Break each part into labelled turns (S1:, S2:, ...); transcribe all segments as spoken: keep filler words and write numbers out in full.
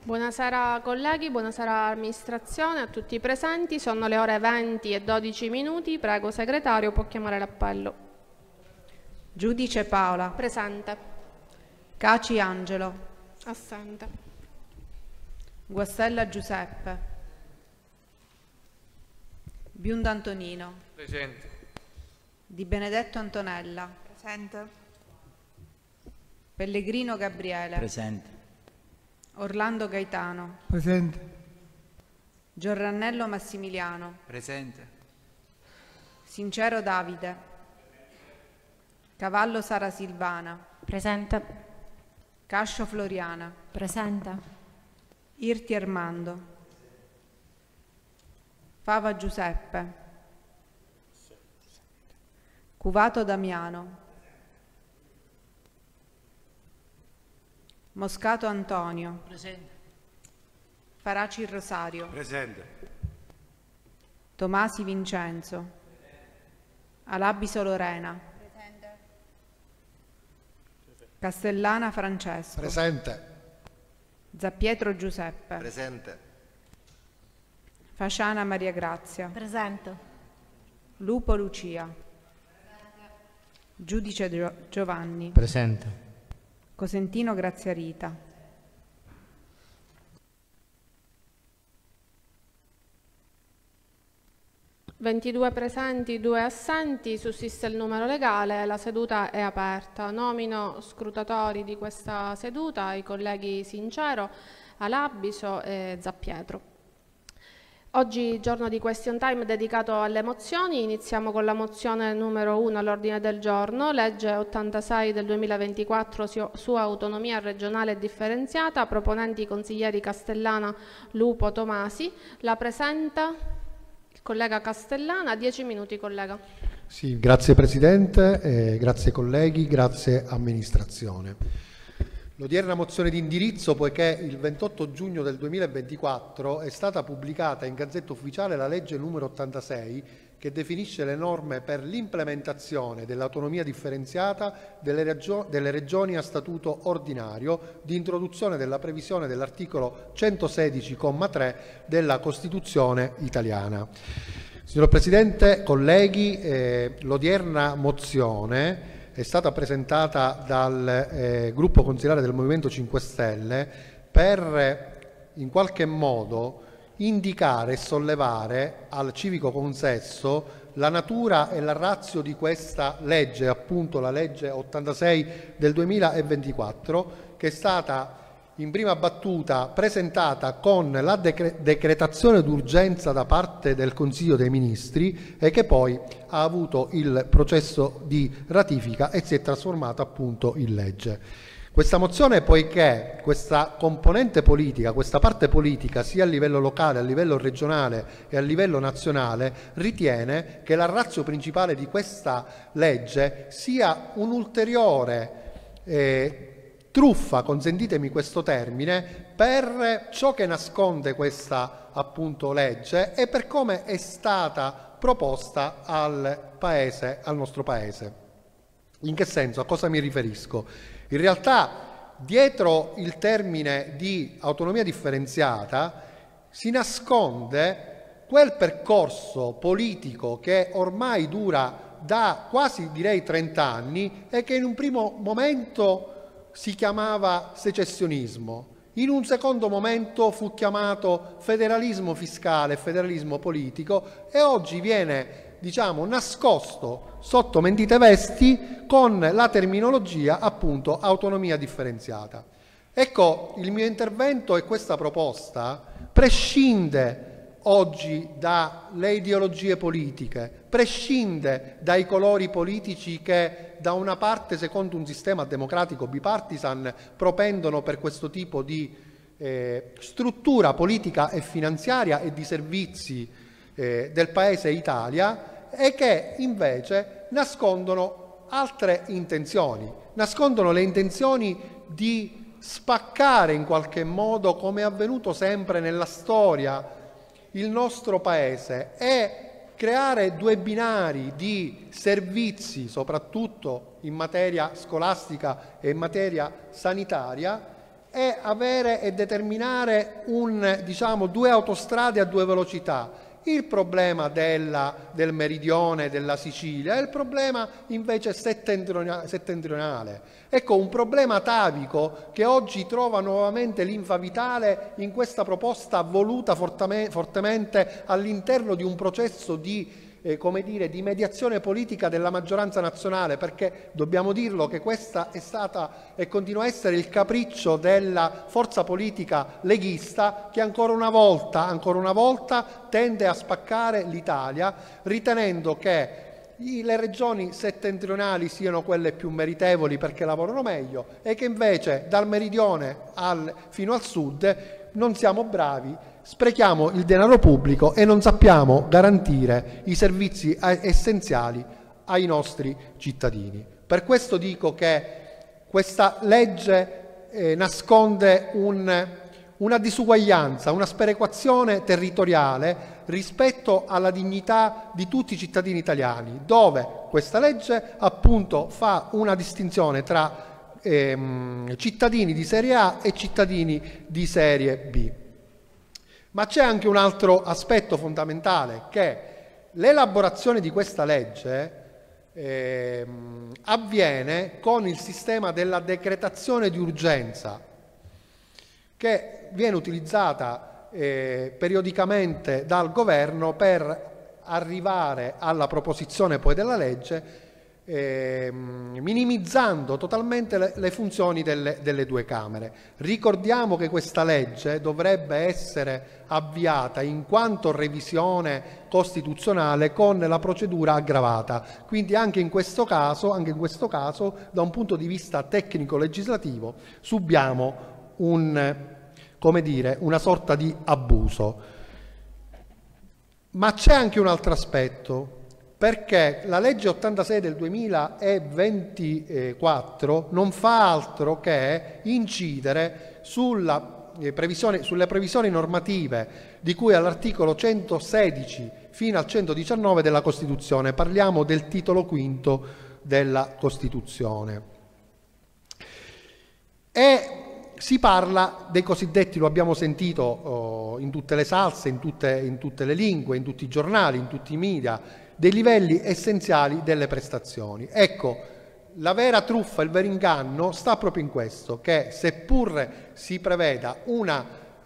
S1: Buonasera colleghi, buonasera amministrazione, a tutti i presenti. Sono le ore venti e dodici minuti. Prego, segretario, può chiamare l'appello.
S2: Giudice Paola.
S1: Presente.
S2: Caci Angelo.
S1: Assente.
S2: Guastella Giuseppe. Bionda Antonino.
S3: Presente.
S2: Di Benedetto Antonella.
S4: Presente.
S2: Pellegrino Gabriele.
S5: Presente.
S2: Orlando Gaetano.
S6: Presente.
S2: Giorrannello Massimiliano.
S3: Presente.
S2: Sincero Davide. Cavallo Sara Silvana.
S7: Presente.
S2: Cascio Floriana.
S7: Presente.
S2: Irti Armando. Fava Giuseppe. Cuvato Damiano. Moscato Antonio.
S5: Presente.
S2: Faraci Rosario.
S3: Presente.
S2: Tomasi Vincenzo. Alabiso Lorena.
S4: Presente.
S2: Castellana Francesco.
S6: Presente.
S2: Zappietro Giuseppe.
S3: Presente.
S2: Fasciana Maria Grazia.
S7: Presente.
S2: Lupo Lucia. Giudice Gio- Giovanni.
S5: Presente.
S2: Cosentino Grazia Rita.
S1: ventidue presenti, due assenti, sussiste il numero legale, la seduta è aperta. Nomino scrutatori di questa seduta i colleghi Sincero, Alabiso e Zappietro. Oggi giorno di question time dedicato alle mozioni. Iniziamo con la mozione numero uno all'ordine del giorno, legge ottantasei del duemilaventiquattro su autonomia regionale differenziata, proponenti i consiglieri Castellana, Lupo, Tomasi. La presenta il collega Castellana. dieci minuti, collega.
S6: Sì, grazie Presidente, eh, grazie colleghi, grazie amministrazione. L'odierna mozione di indirizzo, poiché il ventotto giugno del duemilaventiquattro è stata pubblicata in Gazzetta Ufficiale la legge numero ottantasei che definisce le norme per l'implementazione dell'autonomia differenziata delle, regio- delle regioni a statuto ordinario, di introduzione della previsione dell'articolo centosedici comma tre della Costituzione italiana. Signor Presidente, colleghi, eh, l'odierna mozione è stata presentata dal eh, gruppo consigliare del Movimento cinque Stelle per eh, in qualche modo indicare e sollevare al civico consesso la natura e la ratio di questa legge, appunto la legge ottantasei del duemilaventiquattro, che è stata in prima battuta presentata con la decre- decretazione d'urgenza da parte del Consiglio dei Ministri e che poi ha avuto il processo di ratifica e si è trasformata appunto in legge. Questa mozione, poiché questa componente politica, questa parte politica, sia a livello locale, a livello regionale e a livello nazionale, ritiene che la ratio principale di questa legge sia un ulteriore eh, truffa, consentitemi questo termine, per ciò che nasconde questa appunto legge e per come è stata proposta al Paese, al nostro Paese. In che senso? A cosa mi riferisco? In realtà, dietro il termine di autonomia differenziata si nasconde quel percorso politico che ormai dura da quasi direi trenta anni e che in un primo momento si chiamava secessionismo, in un secondo momento fu chiamato federalismo fiscale, federalismo politico e oggi viene, diciamo, nascosto sotto mentite vesti con la terminologia appunto autonomia differenziata. Ecco, il mio intervento e questa proposta prescinde oggi dalle ideologie politiche, prescinde dai colori politici che da una parte, secondo un sistema democratico bipartisan, propendono per questo tipo di eh, struttura politica e finanziaria e di servizi eh, del Paese Italia e che invece nascondono altre intenzioni, nascondono le intenzioni di spaccare in qualche modo, come è avvenuto sempre nella storia, il nostro Paese e creare due binari di servizi, soprattutto in materia scolastica e in materia sanitaria, è avere e determinare un, diciamo, due autostrade a due velocità. Il problema della, del meridione, della Sicilia, è il problema invece settentrionale. Ecco, un problema atavico che oggi trova nuovamente linfa vitale in questa proposta voluta fortemente all'interno di un processo di Eh, come dire, di mediazione politica della maggioranza nazionale, perché dobbiamo dirlo che questa è stata e continua a essere il capriccio della forza politica leghista, che ancora una volta, ancora una volta tende a spaccare l'Italia, ritenendo che le regioni settentrionali siano quelle più meritevoli perché lavorano meglio e che invece dal meridione al, fino al sud non siamo bravi, sprechiamo il denaro pubblico e non sappiamo garantire i servizi essenziali ai nostri cittadini. Per questo dico che questa legge eh, nasconde un, una disuguaglianza, una sperequazione territoriale rispetto alla dignità di tutti i cittadini italiani, dove questa legge appunto fa una distinzione tra ehm, cittadini di serie A e cittadini di serie B. Ma c'è anche un altro aspetto fondamentale, che l'elaborazione di questa legge eh, avviene con il sistema della decretazione di urgenza, che viene utilizzata eh, periodicamente dal governo per arrivare alla proposizione poi della legge, Eh, minimizzando totalmente le, le funzioni delle, delle due Camere. Ricordiamo che questa legge dovrebbe essere avviata in quanto revisione costituzionale con la procedura aggravata, quindi anche in questo caso, anche in questo caso da un punto di vista tecnico-legislativo subiamo un, come dire, una sorta di abuso. Ma c'è anche un altro aspetto, perché la legge ottantasei del duemilaventiquattro non fa altro che incidere sulla previsione, sulle previsioni normative di cui all'articolo centosedici fino al centodiciannove della Costituzione. Parliamo del titolo quinto della Costituzione. E si parla dei cosiddetti, lo abbiamo sentito oh, in tutte le salse, in tutte, in tutte le lingue, in tutti i giornali, in tutti i media, dei livelli essenziali delle prestazioni. Ecco, la vera truffa, il vero inganno sta proprio in questo, che seppur si preveda una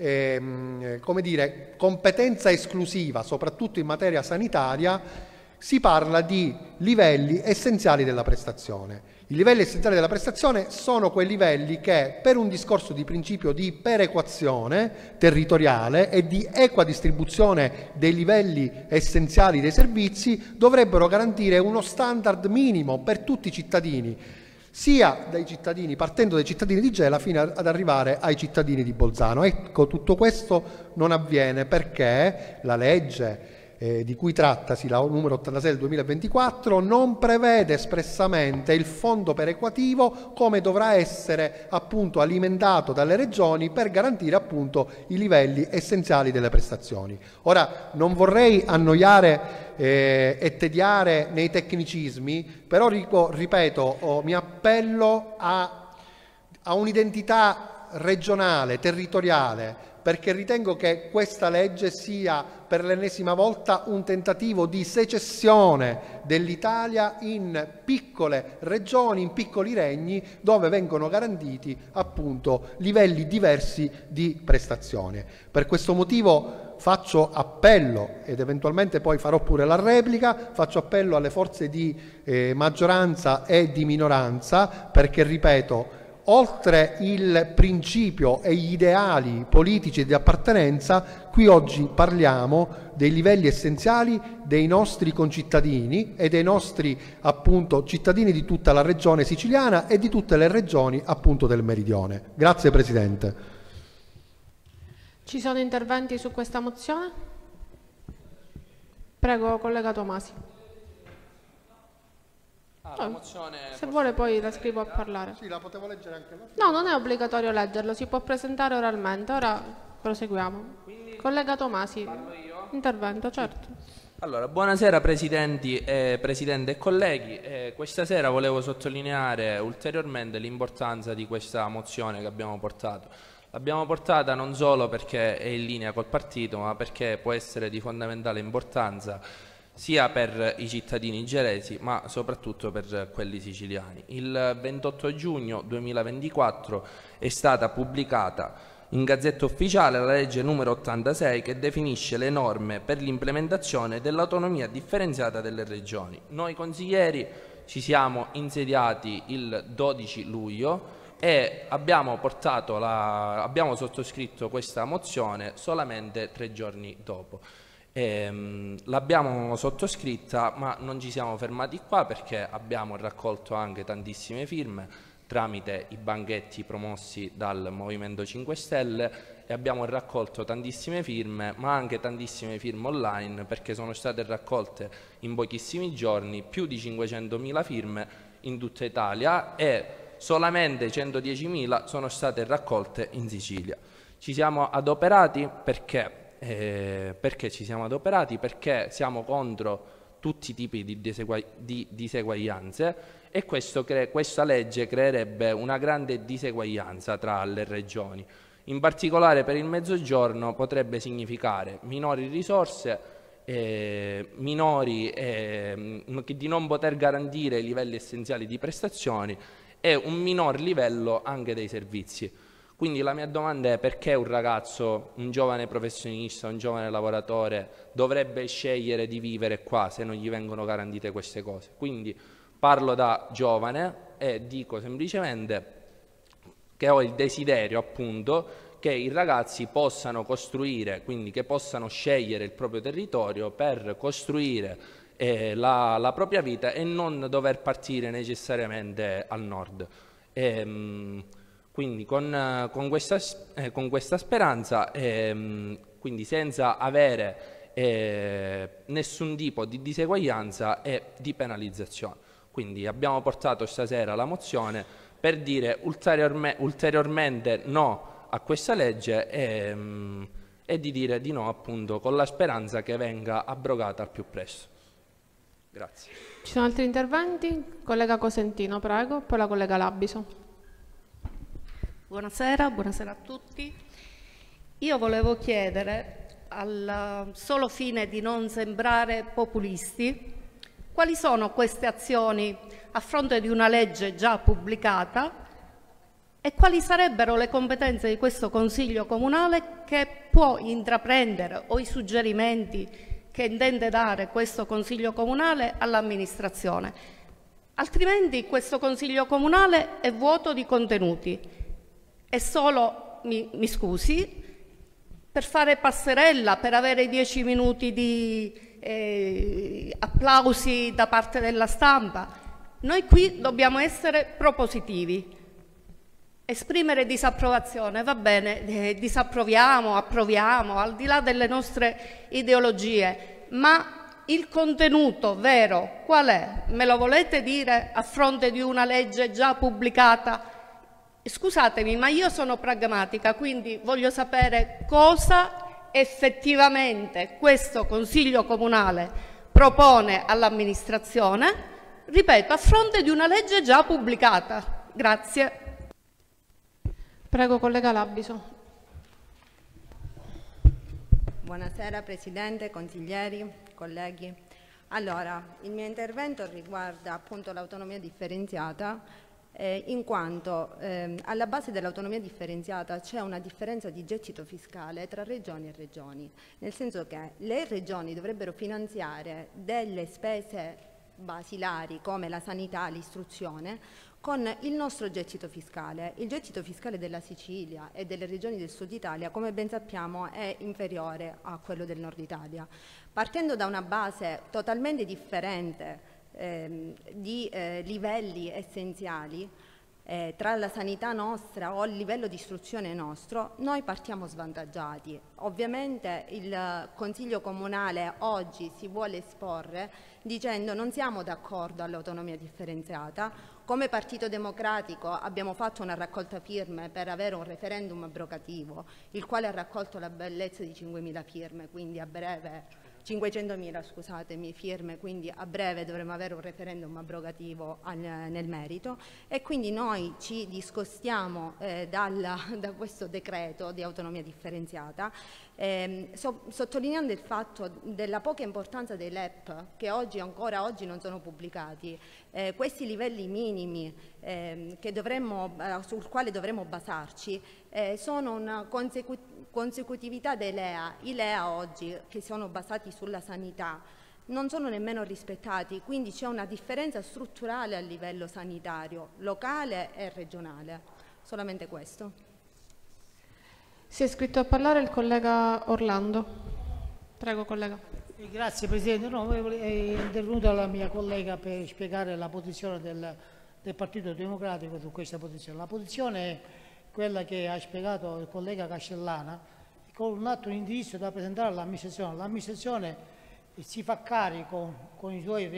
S6: ehm, come dire, competenza esclusiva, soprattutto in materia sanitaria, si parla di livelli essenziali della prestazione. I livelli essenziali della prestazione sono quei livelli che, per un discorso di principio di perequazione territoriale e di equa distribuzione dei livelli essenziali dei servizi, dovrebbero garantire uno standard minimo per tutti i cittadini, sia dai cittadini, partendo dai cittadini di Gela fino ad arrivare ai cittadini di Bolzano. Ecco, tutto questo non avviene perché la legge Eh, di cui trattasi, la numero ottantasei del duemilaventiquattro, non prevede espressamente il fondo perequativo come dovrà essere appunto alimentato dalle regioni per garantire appunto i livelli essenziali delle prestazioni. Ora, non vorrei annoiare eh, e tediare nei tecnicismi, però ripeto, oh, mi appello a, a un'identità regionale, territoriale, perché ritengo che questa legge sia per l'ennesima volta un tentativo di secessione dell'Italia in piccole regioni, in piccoli regni, dove vengono garantiti appunto livelli diversi di prestazione. Per questo motivo faccio appello, ed eventualmente poi farò pure la replica, faccio appello alle forze di eh, maggioranza e di minoranza, perché ripeto, oltre il principio e gli ideali politici di appartenenza, qui oggi parliamo dei livelli essenziali dei nostri concittadini e dei nostri appunto cittadini di tutta la regione siciliana e di tutte le regioni appunto del meridione. Grazie Presidente.
S1: Ci sono interventi su questa mozione? Prego, collega Tomasi.
S3: Ah, la mozione
S1: Se vuole poi la scrivo a parlare.
S6: Sì, la potevo leggere anche io.
S1: No, non è obbligatorio leggerlo, si può presentare oralmente. Ora proseguiamo.
S3: Quindi
S1: collega Tomasi,
S3: parlo io?
S1: intervento, certo.
S3: Allora, buonasera Presidenti, eh, Presidente e colleghi. Eh, questa sera volevo sottolineare ulteriormente l'importanza di questa mozione che abbiamo portato. L'abbiamo portata non solo perché è in linea col partito, ma perché può essere di fondamentale importanza sia per i cittadini geresi, ma soprattutto per quelli siciliani. Il ventotto giugno duemilaventiquattro è stata pubblicata in Gazzetta Ufficiale la legge numero ottantasei che definisce le norme per l'implementazione dell'autonomia differenziata delle regioni. Noi consiglieri ci siamo insediati il dodici luglio e abbiamo, portato la, abbiamo sottoscritto questa mozione solamente tre giorni dopo. Ehm, l'abbiamo sottoscritta, ma non ci siamo fermati qua perché abbiamo raccolto anche tantissime firme tramite i banchetti promossi dal Movimento cinque Stelle e abbiamo raccolto tantissime firme, ma anche tantissime firme online, perché sono state raccolte in pochissimi giorni più di cinquecentomila firme in tutta Italia e solamente centodiecimila sono state raccolte in Sicilia. Ci siamo adoperati perché, eh, perché ci siamo adoperati? Perché siamo contro tutti i tipi di, disegua di diseguaglianze e questo questa legge creerebbe una grande diseguaglianza tra le regioni. In particolare per il Mezzogiorno potrebbe significare minori risorse, eh, minori, eh, di non poter garantire i livelli essenziali di prestazioni e un minor livello anche dei servizi. Quindi la mia domanda è: perché un ragazzo, un giovane professionista, un giovane lavoratore dovrebbe scegliere di vivere qua se non gli vengono garantite queste cose? Quindi parlo da giovane e dico semplicemente che ho il desiderio appunto che i ragazzi possano costruire, quindi che possano scegliere il proprio territorio per costruire eh, la, la propria vita e non dover partire necessariamente al nord. E, mh, quindi con, con, questa, eh, con questa speranza, eh, quindi senza avere eh, nessun tipo di diseguaglianza e di penalizzazione. Quindi abbiamo portato stasera la mozione per dire ulteriorme, ulteriormente no a questa legge e, mh, e di dire di no appunto con la speranza che venga abrogata al più presto. Grazie.
S1: Ci sono altri interventi? Collega Cosentino, prego, poi la collega Labiso.
S4: Buonasera, buonasera a tutti. Io volevo chiedere, al solo fine di non sembrare populisti, quali sono queste azioni a fronte di una legge già pubblicata e quali sarebbero le competenze di questo Consiglio Comunale che può intraprendere o i suggerimenti che intende dare questo Consiglio Comunale all'amministrazione. Altrimenti questo Consiglio Comunale è vuoto di contenuti. È solo, mi, mi scusi, per fare passerella, per avere dieci minuti di eh, applausi da parte della stampa. Noi qui dobbiamo essere propositivi. Esprimere disapprovazione, va bene, eh, disapproviamo, approviamo, al di là delle nostre ideologie, ma il contenuto vero qual è? Me lo volete dire a fronte di una legge già pubblicata? Scusatemi, ma io sono pragmatica, quindi voglio sapere cosa effettivamente questo Consiglio Comunale propone all'amministrazione, ripeto, a fronte di una legge già pubblicata. Grazie.
S1: Prego, collega Labiso.
S5: Buonasera Presidente, consiglieri, colleghi. Allora, il mio intervento riguarda appunto l'autonomia differenziata. Eh, in quanto eh, alla base dell'autonomia differenziata c'è una differenza di gettito fiscale tra regioni e regioni, nel senso che le regioni dovrebbero finanziare delle spese basilari come la sanità, l'istruzione, con il nostro gettito fiscale. Il gettito fiscale della Sicilia e delle regioni del Sud Italia, come ben sappiamo, è inferiore a quello del Nord Italia. Partendo da una base totalmente differente Ehm, di eh, livelli essenziali eh, tra la sanità nostra o il livello di istruzione nostro, noi partiamo svantaggiati. Ovviamente il Consiglio Comunale oggi si vuole esporre dicendo non siamo d'accordo all'autonomia differenziata. Come Partito Democratico abbiamo fatto una raccolta firme per avere un referendum abrogativo, il quale ha raccolto la bellezza di cinquemila firme, quindi a breve cinquecentomila scusatemi, firme, quindi a breve dovremo avere un referendum abrogativo al, nel merito, e quindi noi ci discostiamo eh, dalla, da questo decreto di autonomia differenziata, eh, so, sottolineando il fatto della poca importanza dei L E P che oggi, ancora oggi non sono pubblicati. Eh, questi livelli minimi eh, che dovremmo, eh, sul quale dovremmo basarci eh, sono una consecu consecutività dei L E A. I L E A oggi, che sono basati sulla sanità, non sono nemmeno rispettati, quindi c'è una differenza strutturale a livello sanitario, locale e regionale. Solamente questo.
S1: Si è iscritto a parlare il collega Orlando. Prego, collega.
S7: Grazie Presidente, no, è intervenuta la mia collega per spiegare la posizione del, del Partito Democratico su questa posizione. La posizione è quella che ha spiegato il collega Castellana, con un atto di indirizzo da presentare all'amministrazione. L'amministrazione si fa carico con i suoi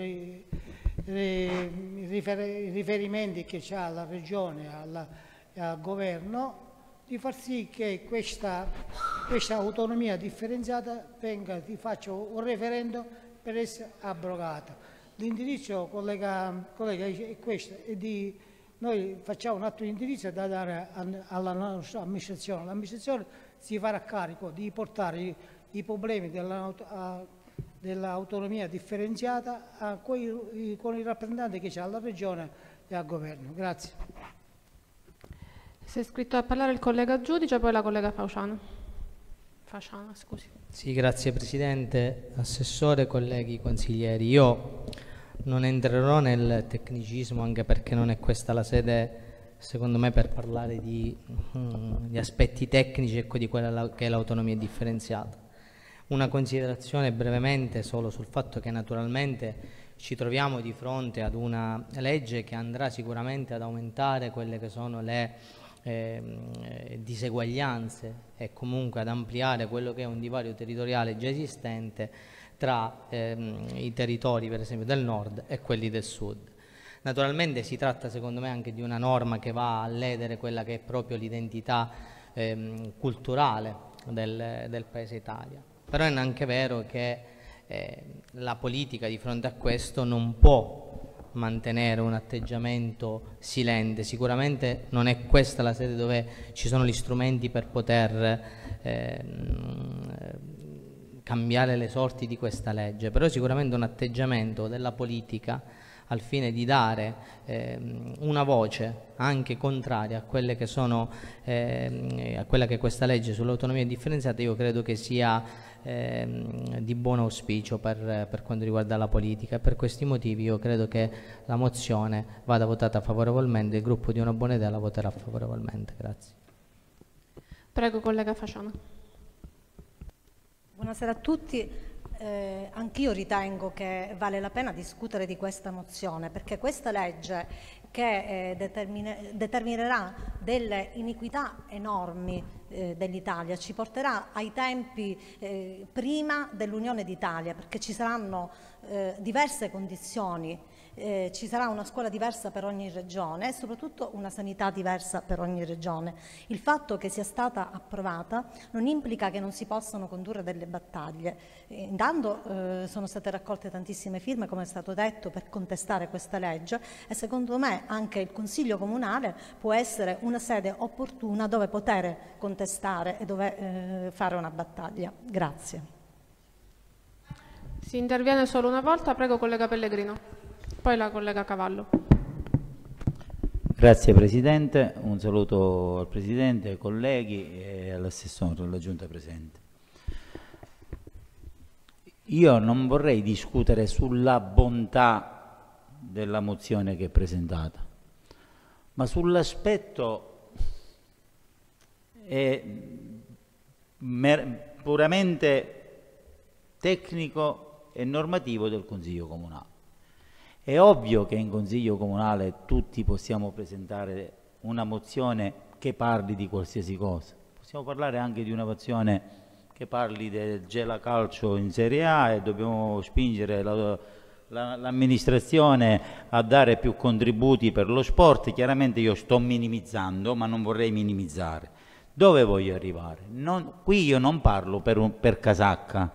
S7: riferimenti che c'ha alla Regione e al Governo, di far sì che questa, questa autonomia differenziata venga, ti faccio un referendum per essere abrogata. L'indirizzo, collega, collega, è questo, è di, noi facciamo un atto di indirizzo da dare alla nostra amministrazione. L'amministrazione si farà carico di portare i, i problemi dell'autonomia differenziata a coi, con i rappresentanti che c'è alla Regione e al Governo. Grazie.
S1: Si è iscritto a parlare il collega Giudice, poi la collega Fasciano. Fasciano, scusi.
S8: Sì, grazie Presidente, Assessore, colleghi, consiglieri. Io non entrerò nel tecnicismo, anche perché non è questa la sede, secondo me, per parlare di, um, di aspetti tecnici, ecco, di quella che è l'autonomia differenziata. Una considerazione brevemente solo sul fatto che naturalmente ci troviamo di fronte ad una legge che andrà sicuramente ad aumentare quelle che sono le Eh, diseguaglianze e comunque ad ampliare quello che è un divario territoriale già esistente tra ehm, i territori, per esempio, del nord e quelli del sud. Naturalmente si tratta, secondo me, anche di una norma che va a ledere quella che è proprio l'identità ehm, culturale del, del Paese Italia. Però è anche vero che eh, la politica di fronte a questo non può mantenere un atteggiamento silente. Sicuramente non è questa la sede dove ci sono gli strumenti per poter eh, cambiare le sorti di questa legge, però sicuramente un atteggiamento della politica al fine di dare eh, una voce anche contraria a quelle che sono eh, a quella che è questa legge sull'autonomia differenziata, io credo che sia eh, di buon auspicio per, per quanto riguarda la politica, e per questi motivi io credo che la mozione vada votata favorevolmente. Il gruppo di Una Buona Idea la voterà favorevolmente. Grazie.
S1: Prego, collega Fasciano.
S9: Buonasera a tutti. Eh, anch'io ritengo che vale la pena discutere di questa mozione, perché questa legge che eh, determine, determinerà delle iniquità enormi eh, dell'Italia ci porterà ai tempi eh, prima dell'Unione d'Italia, perché ci saranno eh, diverse condizioni. Eh, ci sarà una scuola diversa per ogni regione e soprattutto una sanità diversa per ogni regione. Il fatto che sia stata approvata non implica che non si possano condurre delle battaglie. Eh, intanto eh, sono state raccolte tantissime firme, come è stato detto, per contestare questa legge, e secondo me anche il Consiglio Comunale può essere una sede opportuna dove poter contestare e dove eh, fare una battaglia. Grazie.
S1: Si interviene solo una volta. Prego, collega Pellegrino. Poi la collega Cavallo.
S10: Grazie Presidente, un saluto al Presidente, ai colleghi e all'assessore, alla Giunta presente. Io non vorrei discutere sulla bontà della mozione che è presentata, ma sull'aspetto puramente tecnico e normativo del Consiglio Comunale. È ovvio che in Consiglio Comunale tutti possiamo presentare una mozione che parli di qualsiasi cosa. Possiamo parlare anche di una mozione che parli del Gela Calcio in Serie A e dobbiamo spingere la, la, l'amministrazione a dare più contributi per lo sport. Chiaramente io sto minimizzando, ma non vorrei minimizzare. Dove voglio arrivare? Non, qui io non parlo per, un, per casacca,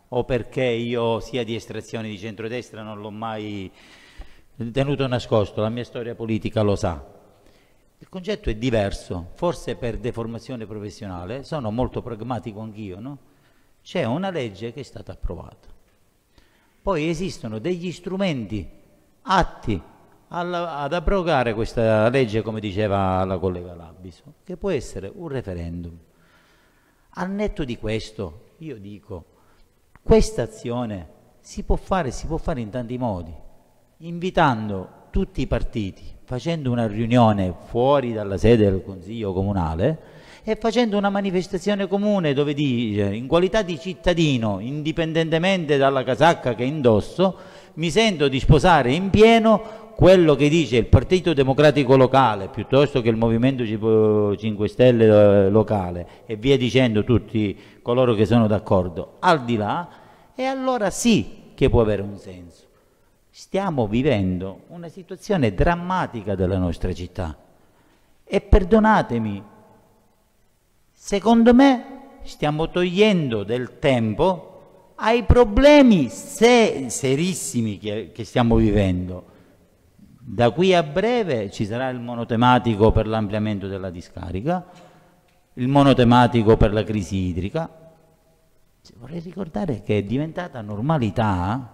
S10: o perché io sia di estrazione di centrodestra non l'ho mai tenuto nascosto, la mia storia politica lo sa. Il concetto è diverso, forse per deformazione professionale, sono molto pragmatico anch'io, no? C'è una legge che è stata approvata, poi esistono degli strumenti atti alla, ad abrogare questa legge, come diceva la collega Labiso, che può essere un referendum. Al netto di questo, io dico, questa azione si può fare, si può fare in tanti modi, invitando tutti i partiti, facendo una riunione fuori dalla sede del Consiglio Comunale e facendo una manifestazione comune dove dice, in qualità di cittadino, indipendentemente dalla casacca che indosso, mi sento di sposare in pieno quello che dice il Partito Democratico locale piuttosto che il Movimento cinque Stelle locale e via dicendo tutti coloro che sono d'accordo, al di là, e allora sì che può avere un senso. Stiamo vivendo una situazione drammatica della nostra città e perdonatemi, secondo me stiamo togliendo del tempo ai problemi se serissimi che, che stiamo vivendo. Da qui a breve ci sarà il monotematico per l'ampliamento della discarica, il monotematico per la crisi idrica. Vorrei ricordare che è diventata normalità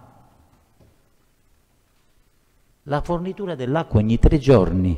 S10: la fornitura dell'acqua ogni tre giorni.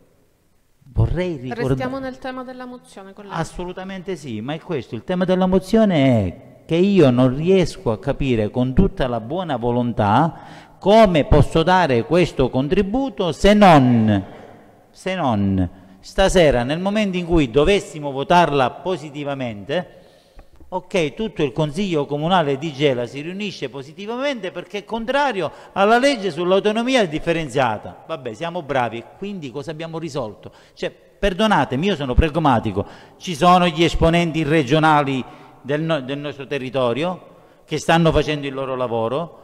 S10: Vorrei ricordare...
S1: Restiamo nel tema della mozione, collega.
S10: Assolutamente sì, ma è questo, il tema della mozione è che io non riesco a capire con tutta la buona volontà come posso dare questo contributo se non, se non stasera, nel momento in cui dovessimo votarla positivamente, ok, tutto il Consiglio Comunale di Gela si riunisce positivamente perché è contrario alla legge sull'autonomia differenziata. Vabbè, siamo bravi, quindi cosa abbiamo risolto? Cioè, perdonatemi, io sono pragmatico, ci sono gli esponenti regionali del, no, del nostro territorio che stanno facendo il loro lavoro,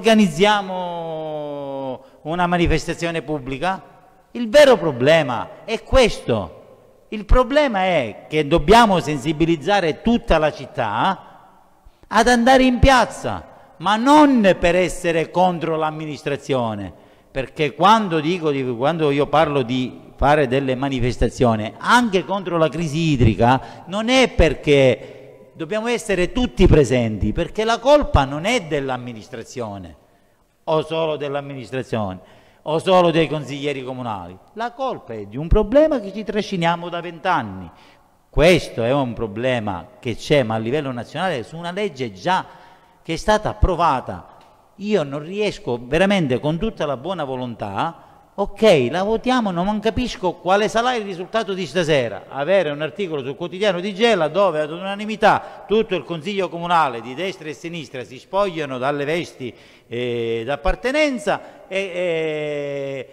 S10: organizziamo una manifestazione pubblica. Il vero problema è questo. Il problema è che dobbiamo sensibilizzare tutta la città ad andare in piazza, ma non per essere contro l'amministrazione, perché quando, dico, quando io parlo di fare delle manifestazioni anche contro la crisi idrica, non è perché dobbiamo essere tutti presenti, perché la colpa non è dell'amministrazione o solo dell'amministrazione o solo dei consiglieri comunali, la colpa è di un problema che ci trasciniamo da vent'anni. Questo è un problema che c'è, ma a livello nazionale, su una legge già che è stata approvata. Io non riesco veramente, con tutta la buona volontà, ok, la votiamo, non capisco quale sarà il risultato di stasera, avere un articolo sul quotidiano di Gela dove ad unanimità tutto il Consiglio Comunale di destra e sinistra si spogliano dalle vesti eh, d'appartenenza e,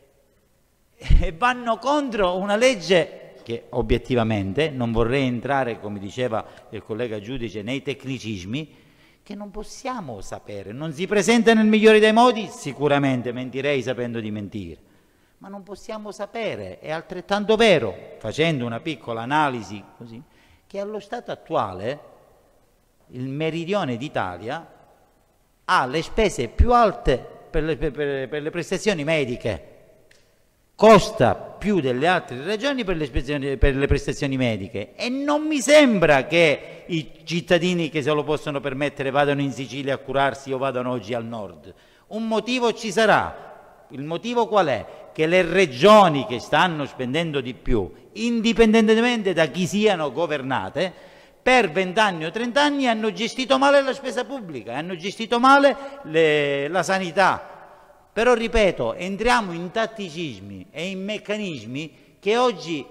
S10: e, e vanno contro una legge che obiettivamente, non vorrei entrare, come diceva il collega Giudice, nei tecnicismi, che non possiamo sapere, non si presenta nel migliore dei modi, sicuramente mentirei sapendo di mentire, ma non possiamo sapere. È altrettanto vero, facendo una piccola analisi così, che allo stato attuale il meridione d'Italia ha le spese più alte per le, per, per le prestazioni mediche, costa più delle altre regioni per le, per le prestazioni mediche, e non mi sembra che i cittadini che se lo possono permettere vadano in Sicilia a curarsi o vadano oggi al nord. Un motivo ci sarà. Il motivo qual è? Che le regioni che stanno spendendo di più, indipendentemente da chi siano governate, per vent'anni o trent'anni hanno gestito male la spesa pubblica, hanno gestito male le, la sanità. Però ripeto, entriamo in tatticismi e in meccanismi che oggi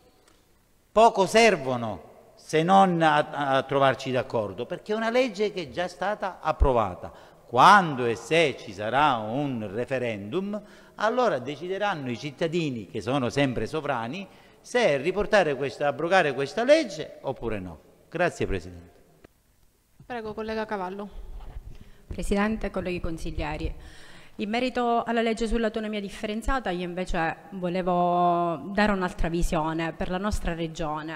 S10: poco servono se non a, a trovarci d'accordo, perché è una legge che è già stata approvata. Quando e se ci sarà un referendum, allora decideranno i cittadini, che sono sempre sovrani, se riportare questa, abrogare questa legge oppure no. Grazie Presidente.
S1: Prego, collega Cavallo.
S11: Presidente, colleghi consiglieri. In merito alla legge sull'autonomia differenziata, io invece volevo dare un'altra visione per la nostra regione.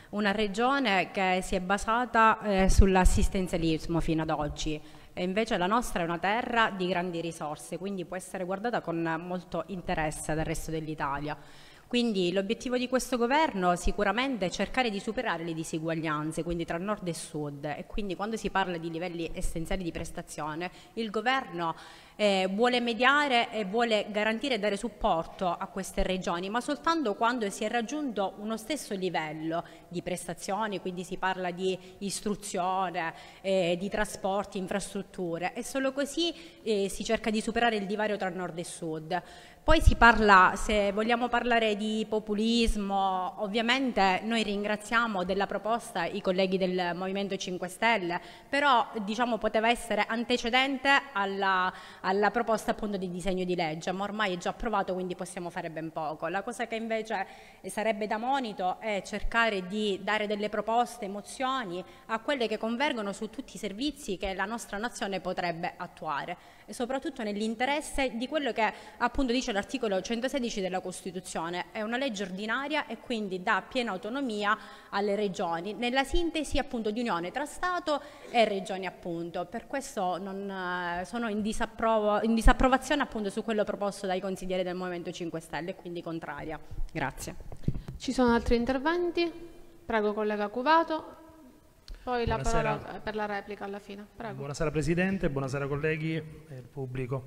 S11: una regione che si è basata eh, sull'assistenzialismo fino ad oggi. E invece la nostra è una terra di grandi risorse, quindi può essere guardata con molto interesse dal resto dell'Italia. Quindi l'obiettivo di questo governo sicuramente è cercare di superare le disuguaglianze, quindi tra nord e sud, e quindi quando si parla di livelli essenziali di prestazione, il governo eh, vuole mediare e vuole garantire e dare supporto a queste regioni, ma soltanto quando si è raggiunto uno stesso livello di prestazioni, quindi si parla di istruzione, eh, di trasporti, infrastrutture, e solo così eh, si cerca di superare il divario tra nord e sud. Poi si parla, se vogliamo parlare di populismo, ovviamente noi ringraziamo della proposta i colleghi del Movimento cinque Stelle, però diciamo poteva essere antecedente alla, alla proposta appunto di disegno di legge, ma ormai è già approvato, quindi possiamo fare ben poco. La cosa che invece sarebbe da monito è cercare di dare delle proposte, mozioni a quelle che convergono su tutti i servizi che la nostra nazione potrebbe attuare, e soprattutto nell'interesse di quello che appunto dice l'articolo centosedici della Costituzione. È una legge ordinaria e quindi dà piena autonomia alle regioni, nella sintesi appunto di unione tra Stato e regioni appunto. Per questo non, eh, sono in, disapprovo, in disapprovazione appunto su quello proposto dai consiglieri del Movimento cinque Stelle e quindi contraria. Grazie.
S1: Ci sono altri interventi? Prego collega Cuvato. Poi la
S12: Buonasera.
S1: parola per la replica alla fine. Prego.
S12: Buonasera Presidente, buonasera colleghi e il pubblico.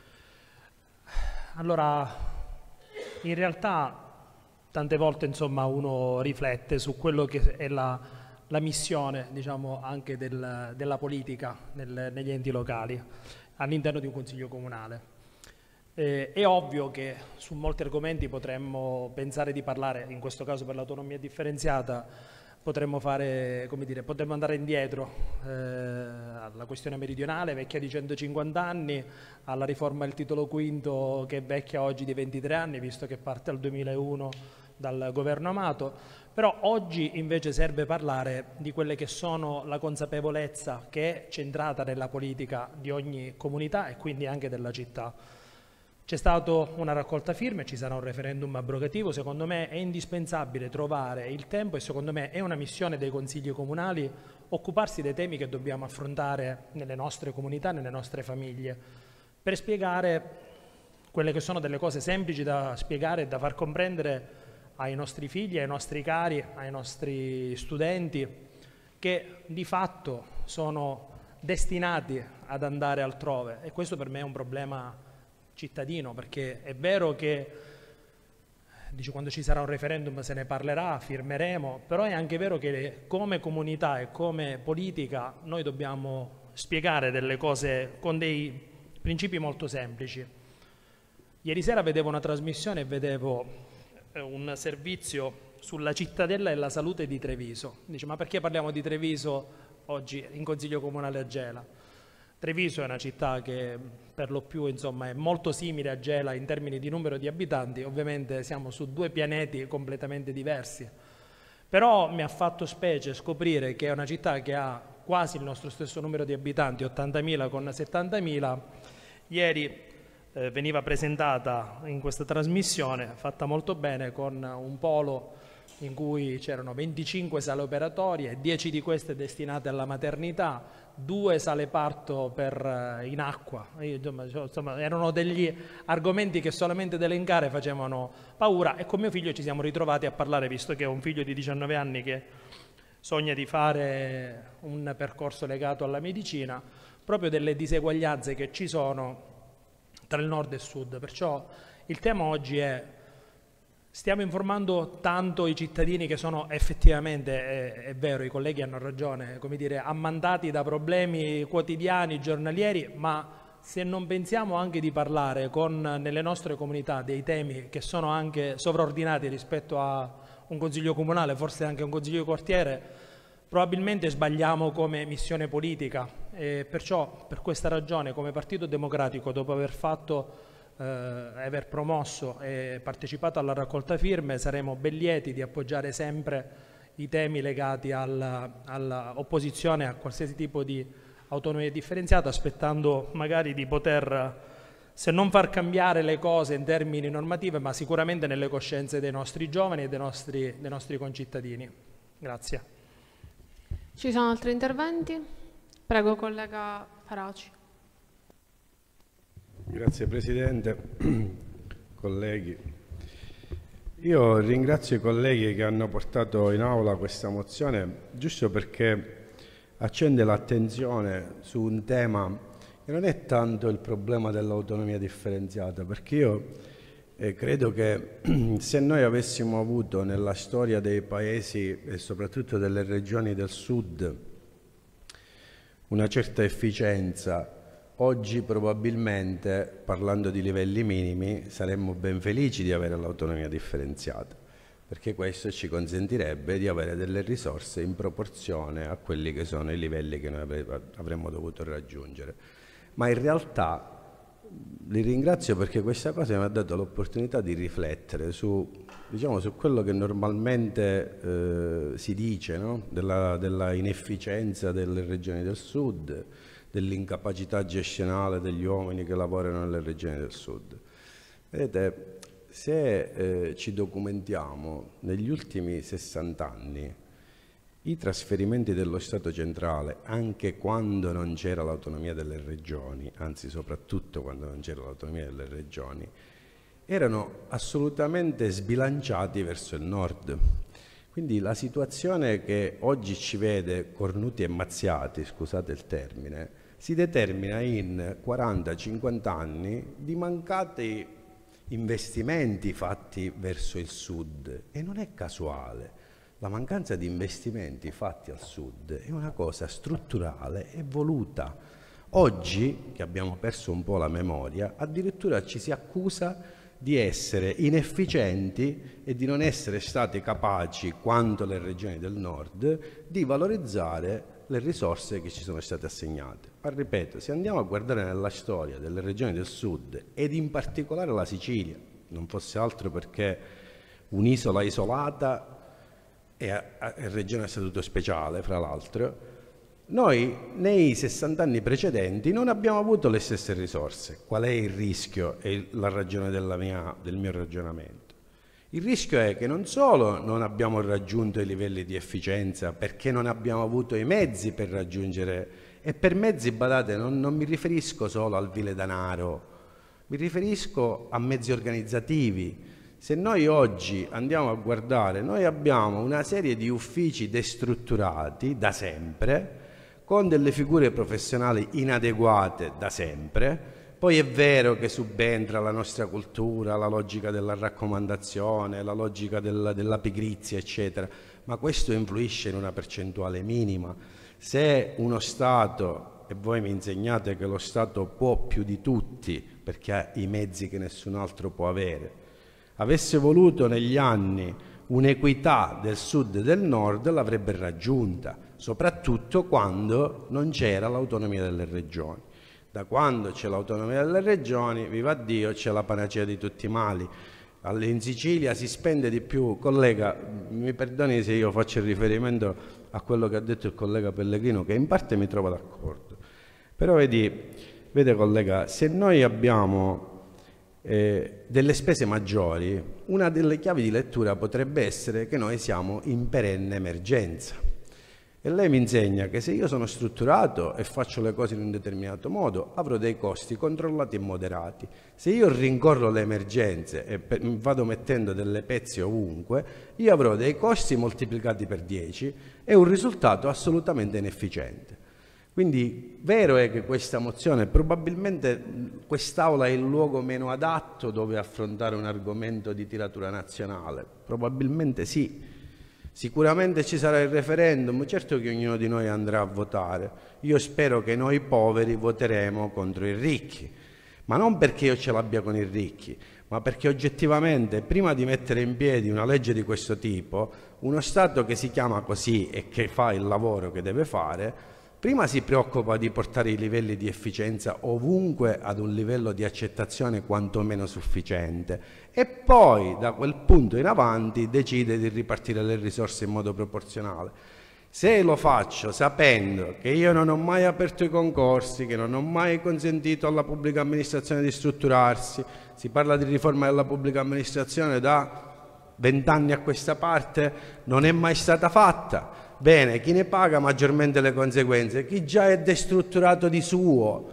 S12: Allora, in realtà tante volte insomma, uno riflette su quello che è la, la missione, diciamo, anche del, della politica nel, negli enti locali all'interno di un consiglio comunale. Eh, è ovvio che su molti argomenti potremmo pensare di parlare, in questo caso per l'autonomia differenziata, potremmo fare, come dire, potremmo andare indietro eh, alla questione meridionale, vecchia di centocinquanta anni, alla riforma del titolo quinto che è vecchia oggi di ventitré anni, visto che parte dal duemilauno dal governo Amato. Però oggi invece serve parlare di quelle che sono la consapevolezza che è centrata nella politica di ogni comunità e quindi anche della città. C'è stata una raccolta firme, ci sarà un referendum abrogativo. Secondo me è indispensabile trovare il tempo e secondo me è una missione dei consigli comunali occuparsi dei temi che dobbiamo affrontare nelle nostre comunità, nelle nostre famiglie, per spiegare quelle che sono delle cose semplici da spiegare e da far comprendere ai nostri figli, ai nostri cari, ai nostri studenti, che di fatto sono destinati ad andare altrove, e questo per me è un problema cittadino, perché è vero che dice, quando ci sarà un referendum se ne parlerà, firmeremo, però è anche vero che come comunità e come politica noi dobbiamo spiegare delle cose con dei principi molto semplici. Ieri sera vedevo una trasmissione e vedevo un servizio sulla cittadella e la salute di Treviso. Dice, ma perché parliamo di Treviso oggi in Consiglio Comunale a Gela? Treviso è una città che per lo più insomma, è molto simile a Gela in termini di numero di abitanti, ovviamente siamo su due pianeti completamente diversi, però mi ha fatto specie scoprire che è una città che ha quasi il nostro stesso numero di abitanti, ottantamila con settantamila. Ieri eh, veniva presentata in questa trasmissione, fatta molto bene, con un polo in cui c'erano venticinque sale operatorie, dieci di queste destinate alla maternità, due sale parto per, in acqua. Io, insomma, erano degli argomenti che solamente ad elencare facevano paura, e con mio figlio ci siamo ritrovati a parlare, visto che ho un figlio di diciannove anni che sogna di fare un percorso legato alla medicina, proprio delle diseguaglianze che ci sono tra il nord e il sud. Perciò il tema oggi è: stiamo informando tanto i cittadini che sono effettivamente, è, è vero, i colleghi hanno ragione, come dire, ammantati da problemi quotidiani, giornalieri, ma se non pensiamo anche di parlare con, nelle nostre comunità, dei temi che sono anche sovraordinati rispetto a un consiglio comunale, forse anche un consiglio di quartiere, probabilmente sbagliamo come missione politica. E perciò, per questa ragione, come Partito Democratico, dopo aver fatto Eh, aver promosso e partecipato alla raccolta firme, saremo ben lieti di appoggiare sempre i temi legati all'opposizione a qualsiasi tipo di autonomia differenziata, aspettando magari di poter, se non far cambiare le cose in termini normativi, ma sicuramente nelle coscienze dei nostri giovani e dei nostri, dei nostri concittadini. Grazie.
S1: Ci sono altri interventi? Prego, collega Faraci.
S13: Grazie Presidente, colleghi. Io ringrazio i colleghi che hanno portato in aula questa mozione giusto perché accende l'attenzione su un tema che non è tanto il problema dell'autonomia differenziata, perché io eh, credo che se noi avessimo avuto nella storia dei paesi e soprattutto delle regioni del sud una certa efficienza, oggi probabilmente, parlando di livelli minimi, saremmo ben felici di avere l'autonomia differenziata, perché questo ci consentirebbe di avere delle risorse in proporzione a quelli che sono i livelli che noi avremmo dovuto raggiungere. Ma in realtà li ringrazio perché questa cosa mi ha dato l'opportunità di riflettere su, diciamo, su quello che normalmente eh, si dice, no? della, della inefficienza delle regioni del sud, dell'incapacità gestionale degli uomini che lavorano nelle regioni del sud. Vedete, se eh, ci documentiamo negli ultimi sessanta anni, i trasferimenti dello Stato centrale, anche quando non c'era l'autonomia delle regioni, anzi soprattutto quando non c'era l'autonomia delle regioni, erano assolutamente sbilanciati verso il nord. Quindi la situazione che oggi ci vede cornuti e mazziati, scusate il termine, si determina in quaranta cinquanta anni di mancati investimenti fatti verso il sud, e non è casuale. La mancanza di investimenti fatti al sud è una cosa strutturale e voluta. Oggi, che abbiamo perso un po' la memoria, addirittura ci si accusa di essere inefficienti e di non essere stati capaci, quanto le regioni del nord, di valorizzare le risorse che ci sono state assegnate. Ma ripeto, se andiamo a guardare nella storia delle regioni del sud, ed in particolare la Sicilia, non fosse altro perché un'isola isolata e a, a, a regione a statuto speciale, fra l'altro, noi nei sessanta anni precedenti non abbiamo avuto le stesse risorse. Qual è il rischio? È la ragione della mia, del mio ragionamento. Il rischio è che non solo non abbiamo raggiunto i livelli di efficienza perché non abbiamo avuto i mezzi per raggiungere, e per mezzi, badate, non, non mi riferisco solo al vile denaro, mi riferisco a mezzi organizzativi. Se noi oggi andiamo a guardare, noi abbiamo una serie di uffici destrutturati da sempre, con delle figure professionali inadeguate da sempre. Poi è vero che subentra la nostra cultura, la logica della raccomandazione, la logica della, della pigrizia, eccetera, ma questo influisce in una percentuale minima. Se uno Stato, e voi mi insegnate che lo Stato può più di tutti, perché ha i mezzi che nessun altro può avere, avesse voluto negli anni un'equità del sud e del nord, l'avrebbe raggiunta, soprattutto quando non c'era l'autonomia delle regioni. Da quando c'è l'autonomia delle regioni, viva Dio, c'è la panacea di tutti i mali. In Sicilia si spende di più. Collega, mi perdoni se io faccio riferimento a quello che ha detto il collega Pellegrino, che in parte mi trovo d'accordo. Però vedi, vede collega, se noi abbiamo Eh, delle spese maggiori, una delle chiavi di lettura potrebbe essere che noi siamo in perenne emergenza. E lei mi insegna che se io sono strutturato e faccio le cose in un determinato modo, avrò dei costi controllati e moderati. Se io rincorro le emergenze e per, vado mettendo delle pezze ovunque, io avrò dei costi moltiplicati per dieci e un risultato assolutamente inefficiente. Quindi vero è che questa mozione, probabilmente quest'Aula è il luogo meno adatto dove affrontare un argomento di tiratura nazionale, probabilmente sì, sicuramente ci sarà il referendum, certo che ognuno di noi andrà a votare, io spero che noi poveri voteremo contro i ricchi, ma non perché io ce l'abbia con i ricchi, ma perché oggettivamente prima di mettere in piedi una legge di questo tipo, uno Stato che si chiama così e che fa il lavoro che deve fare, prima si preoccupa di portare i livelli di efficienza ovunque ad un livello di accettazione quantomeno sufficiente e poi da quel punto in avanti decide di ripartire le risorse in modo proporzionale. Se lo faccio sapendo che io non ho mai aperto i concorsi, che non ho mai consentito alla pubblica amministrazione di strutturarsi, si parla di riforma della pubblica amministrazione da vent'anni a questa parte non è mai stata fatta. Bene, chi ne paga maggiormente le conseguenze? Chi già è destrutturato di suo.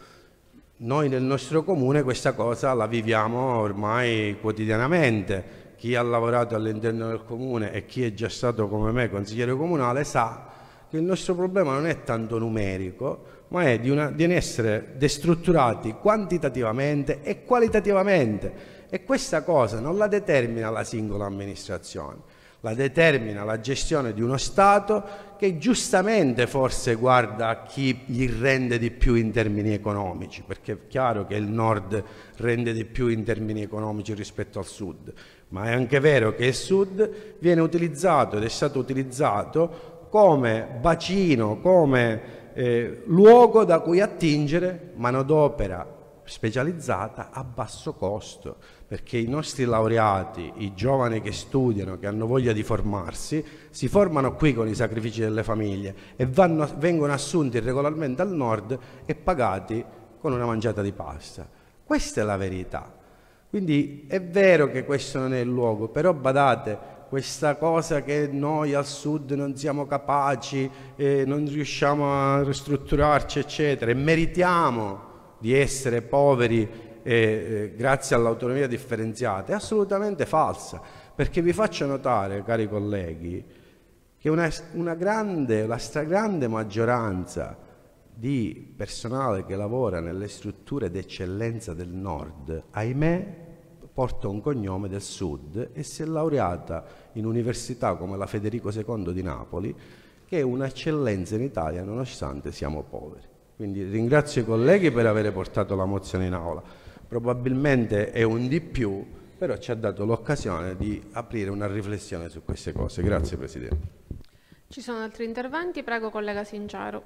S13: Noi nel nostro comune questa cosa la viviamo ormai quotidianamente. Chi ha lavorato all'interno del comune e chi è già stato come me consigliere comunale sa che il nostro problema non è tanto numerico, ma è di, una, di essere destrutturati quantitativamente e qualitativamente. E questa cosa non la determina la singola amministrazione, la determina la gestione di uno Stato che giustamente forse guarda a chi gli rende di più in termini economici, perché è chiaro che il Nord rende di più in termini economici rispetto al Sud, ma è anche vero che il Sud viene utilizzato ed è stato utilizzato come bacino, come eh, luogo da cui attingere manodopera specializzata a basso costo, perché i nostri laureati, i giovani che studiano, che hanno voglia di formarsi, si formano qui con i sacrifici delle famiglie e vanno, vengono assunti regolarmente al Nord e pagati con una mangiata di pasta. Questa è la verità. Quindi è vero che questo non è il luogo, però badate, questa cosa che noi al Sud non siamo capaci, eh, non riusciamo a ristrutturarci, eccetera, e meritiamo di essere poveri eh, eh, grazie all'autonomia differenziata, è assolutamente falsa, perché vi faccio notare, cari colleghi, che una, una grande, la stragrande maggioranza di personale che lavora nelle strutture d'eccellenza del Nord, ahimè, porta un cognome del Sud e si è laureata in università come la Federico secondo di Napoli, che è un'eccellenza in Italia nonostante siamo poveri. Quindi ringrazio i colleghi per aver portato la mozione in aula. Probabilmente è un di più, però ci ha dato l'occasione di aprire una riflessione su queste cose. Grazie Presidente.
S1: Ci sono altri interventi? Prego collega Sincero.